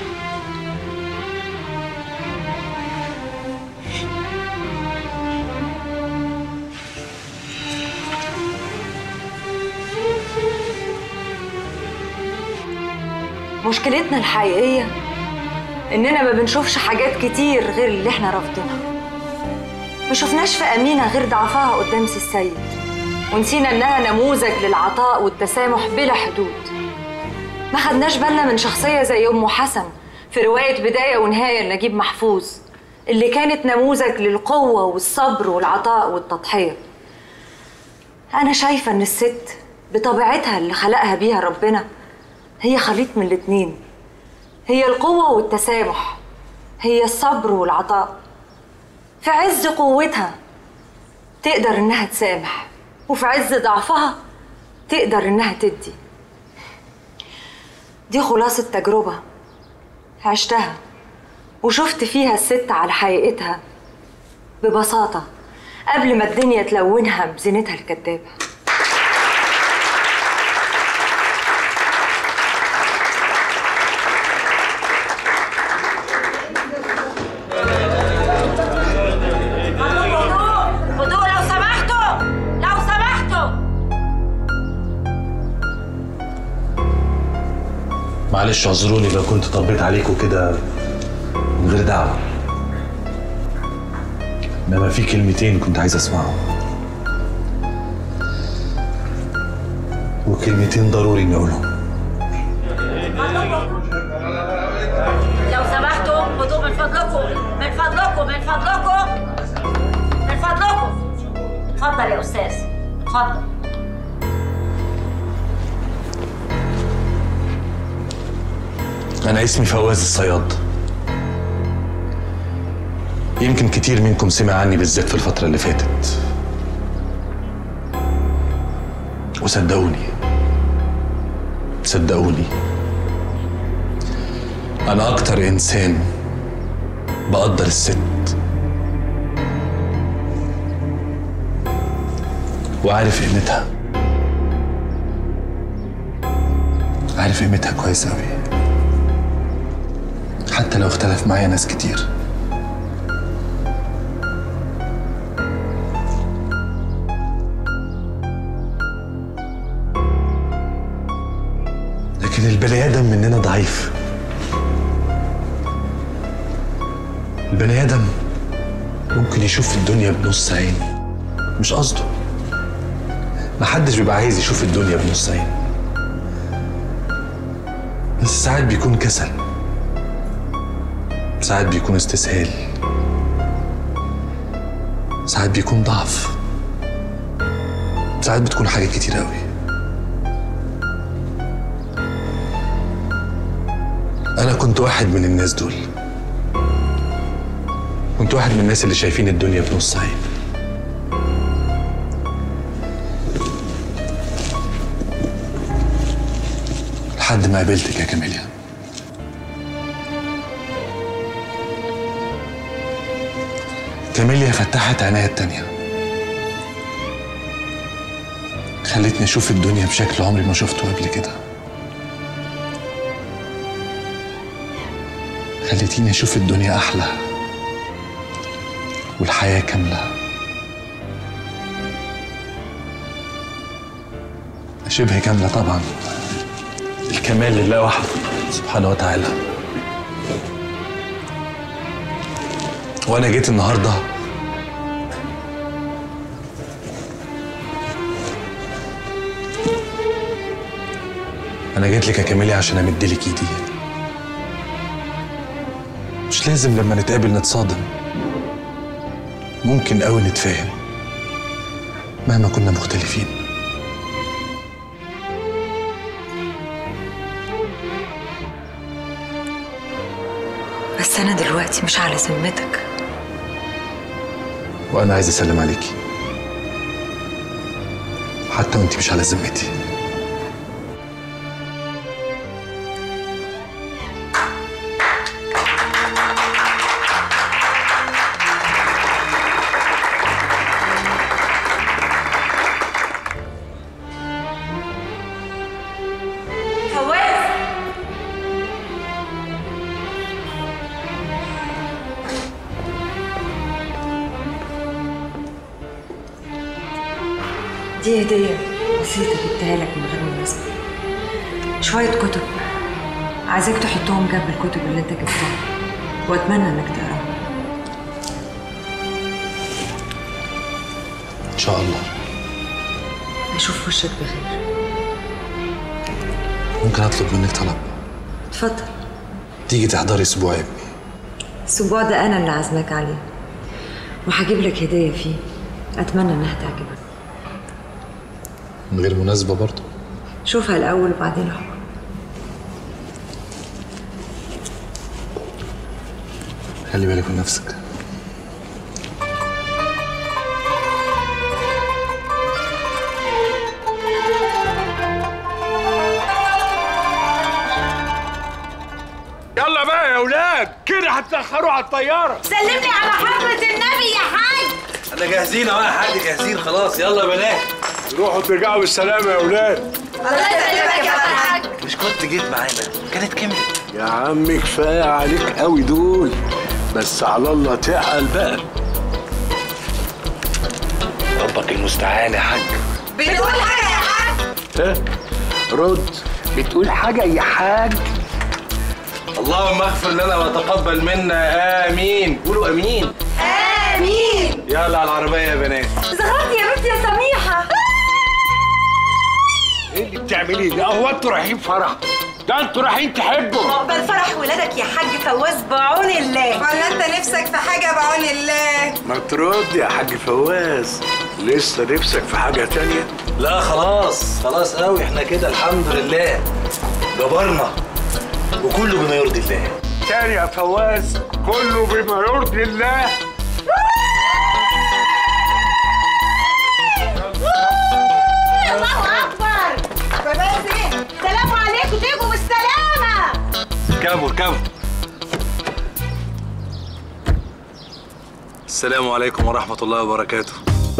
مشكلتنا الحقيقية إننا ما بنشوفش حاجات كتير غير اللي إحنا رافضينها. ما شفناش في أمينة غير ضعفها قدام سي السيد، ونسينا إنها نموذج للعطاء والتسامح بلا حدود. ما خدناش بالنا من شخصية زي أم حسن في رواية بداية ونهاية لنجيب محفوظ، اللي كانت نموذج للقوة والصبر والعطاء والتضحية. أنا شايفة إن الست بطبيعتها اللي خلقها بيها ربنا هي خليط من الاتنين، هي القوة والتسامح، هي الصبر والعطاء. في عز قوتها تقدر إنها تسامح، وفي عز ضعفها تقدر إنها تدي. دي خلاصة تجربة عشتها وشفت فيها الست على حقيقتها ببساطة قبل ما الدنيا تلونها بزينتها الكدابة. هدوء لو سمحتوا، لو سمحتوا. معلش اعذروني لو كنت طبيت عليكم كده من غير دعوة، انما في كلمتين كنت عايز اسمعهم، وكلمتين ضروري اني اقولهم. لو سمحتوا هدوء من فضلكم، من فضلكم، من فضلكم، من فضلكم. اتفضل يا استاذ، اتفضل. انا اسمي فواز الصياد. يمكن كتير منكم سمع عني بالذات في الفترة اللي فاتت، وصدقوني صدقوني أنا أكتر إنسان بقدر الست وعارف قيمتها، عارف قيمتها كويس أوي، حتى لو اختلف معايا ناس كتير. لكن البني آدم مننا ضعيف. البني آدم ممكن يشوف الدنيا بنص عين، مش قصده. محدش بيبقى عايز يشوف الدنيا بنص عين، بس ساعات بيكون كسل، ساعات بيكون استسهال، ساعات بيكون ضعف، ساعات بتكون حاجات كتير قوي. أنا كنت واحد من الناس دول، كنت واحد من الناس اللي شايفين الدنيا بنص عين. لحد ما قابلتك يا كاميليا. كاميليا فتحت عينيا التانية، خلتني أشوف الدنيا بشكل عمري ما شفته قبل كده، خلتيني أشوف الدنيا أحلى والحياة كاملة، شبه كاملة طبعا، الكمال لله وحده سبحانه وتعالى. وأنا جيت النهاردة أنا جيت لك يا كاميليا عشان أمدلك إيدي. مش لازم لما نتقابل نتصادم، ممكن قوي نتفاهم مهما كنا مختلفين. بس أنا دلوقتي مش على ذمتك. وأنا عايز أسلم عليكي حتى وأنتي مش على ذمتي. دي هدية بسيطة جبتها لك من غير مناسبة، شوية كتب عايزاك تحطهم جنب الكتب اللي انت جبتها، واتمنى انك تقراهم. إن شاء الله. اشوف وشك بخير. ممكن أطلب منك طلب؟ اتفضل. تيجي تحضري أسبوع ابني. الأسبوع ده أنا اللي عازماك عليه، وهجيب لك هدية فيه، أتمنى إنها تعجبك. من غير مناسبة برضه؟ شوفها الأول وبعدين احكم. خلي بالك من نفسك. يلا بقى يا ولاد، اولاد كده هتاخروا على الطياره. سلمني على حضرة النبي يا حاج. احنا جاهزين اهو يا حاج، جاهزين خلاص. يلا يا بنات روحوا ترجعوا بالسلامه يا اولاد. الله يسلمك يا حاج. مش كنت جيت معانا كانت كملت. يا عم كفايه عليك قوي دول، بس على الله تعقل بقى. ربك المستعان يا حاج. بتقول حاجة يا حاج؟ ها؟ رد. بتقول حاجة يا حاج؟ اللهم اغفر لنا وتقبل منا، امين. قولوا امين. امين. يلا على العربيه يا بنات. زغرتي يا بنتي يا سميحه. ايه اللي بتعمليه ده؟ هو انتوا رايحين فرح؟ ده انتوا رايحين تحبوا. عقبال فرح ولادك يا حاج فواز بعون الله. ولا انت نفسك في حاجه بعون الله؟ ما ترد يا حاج فواز، لسه نفسك في حاجه تانية؟ لا خلاص خلاص قوي، احنا كده الحمد لله جبرنا وكله بما يرضي الله. تاني يا فواز، كله بما يرضي الله. الله اكبر. فواز ايه؟ سلام عليكم، تيجوا بالسلامه. اركبوا اركبوا. السلام عليكم ورحمه الله وبركاته.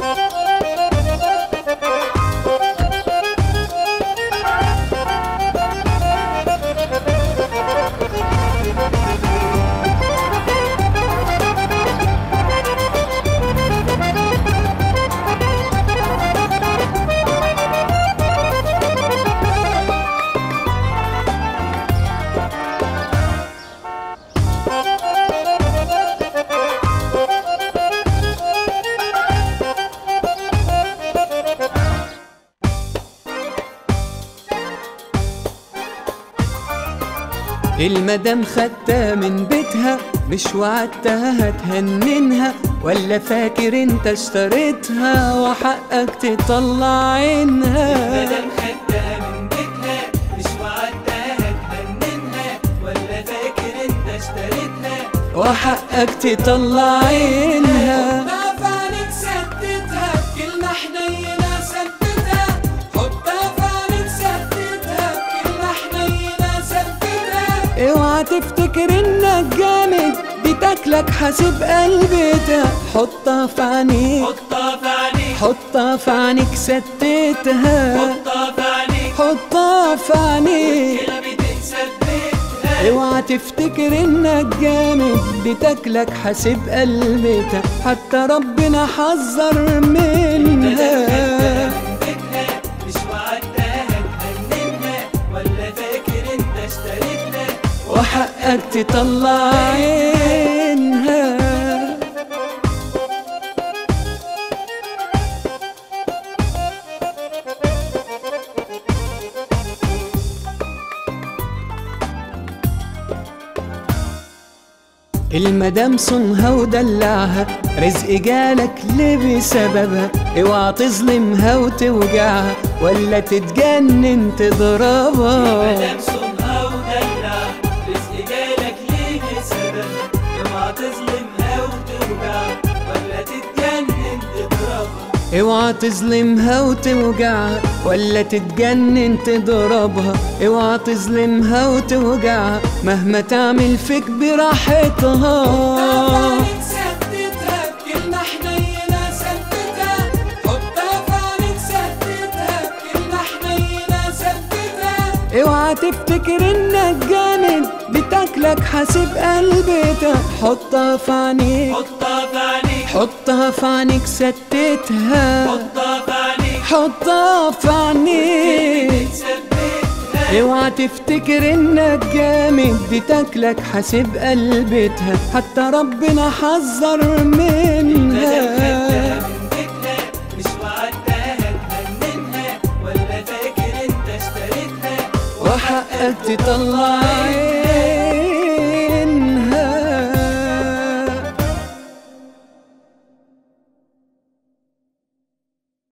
المدام خدتها من بيتها، مش وعدتها هتهننها، ولا فاكر انت اشتريتها وحقك تطلع عينها؟ المدام خدتها من بيتها، مش وعدتها هتهننها، ولا فاكر انت اشتريتها وحقك تطلع عينها. حطها في عينيك ثبتها بكلمة حنينة ثبتها، حطها في عينيك ثبتها بكلمة حنينة ثبتها. اوعى تفتكر انك جامد دي تاكلك حاسب قلبتها، حطها في عينيك حطها في عينيك حطها في عينيك ستتها، حطها في عينيك حطها في عينيك كلمة ثبتها. اوعى تفتكر انك جامد دي تاكلك حاسب قلبتها، حتى ربنا حذر منها. مش وعدتها هتهننها، ولا فاكر انت اشتريتها وحقك تطلع عينها. المدام صنها ودلعها، رزق جالك ليه بسببها، اوعى تظلمها وتوجعها ولا تتجنن تضربها. المدام صنها ودلعها، رزق جالك ليه بسببها، اوعى تظلمها وتوجعها ولا تتجنن تضربها. اوعى تظلمها وتوجعها ولا تتجنن تضربها، اوعى تظلمها وتوجعها مهما تعمل فيك براحتها. ثبتها بكلمة حنينة ثبتها، حطها في عينيك ثبتها بكلمة حنينة ثبتها. اوعى تفتكر انك جامد بتاكلك حاسب قلبتها، حطها في عينيك حطها في عينيك حطها في عينيك ستتها، حطها في عينيك حطها في عينيك اوعى تفتكر انك جامد دي تاكلك حاسب قلبتها، حتى ربنا حذر منها.